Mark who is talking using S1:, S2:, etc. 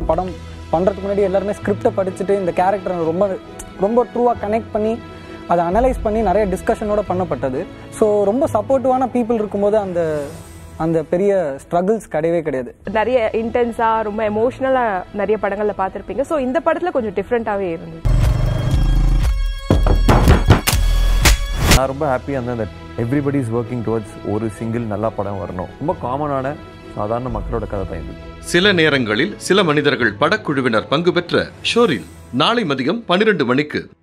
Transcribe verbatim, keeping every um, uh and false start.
S1: படம் பண்ணுறதுக்கு முன்னாடி எல்லாருமே ஸ்கிரிப்டை படிச்சுட்டு இந்த கேரக்டரை ரொம்ப ரொம்ப ட்ரூவாக கனெக்ட் பண்ணி அதை அனலைஸ் பண்ணி நிறைய டிஸ்கஷனோட பண்ணப்பட்டது. ஸோ ரொம்ப சப்போர்ட்டிவான பீப்புள் இருக்கும்போது அந்த அந்த பெரிய ஸ்ட்ரகிள்ஸ் கிடையவே கிடையாது.
S2: நிறைய இன்டென்ஸாக ரொம்ப எமோஷ்னலாக நிறைய படங்களில் பார்த்துருப்பீங்க. ஸோ இந்த படத்தில் கொஞ்சம் டிஃப்ரெண்ட்டாகவே இருந்தது.
S3: நான் ரொம்ப ஹாப்பியாக இருந்தேன் that everybody is working towards ஒரு சிங்கிள் நல்ல படம் வரணும். ரொம்ப காமனான சாதாரண மக்களோட கதை தான் இது.
S4: சில நேரங்களில் சில மனிதர்கள் படக்குழுவினர் பங்கு பெற்ற ஷோரீல் நாளை மதியம் பன்னிரண்டு மணிக்கு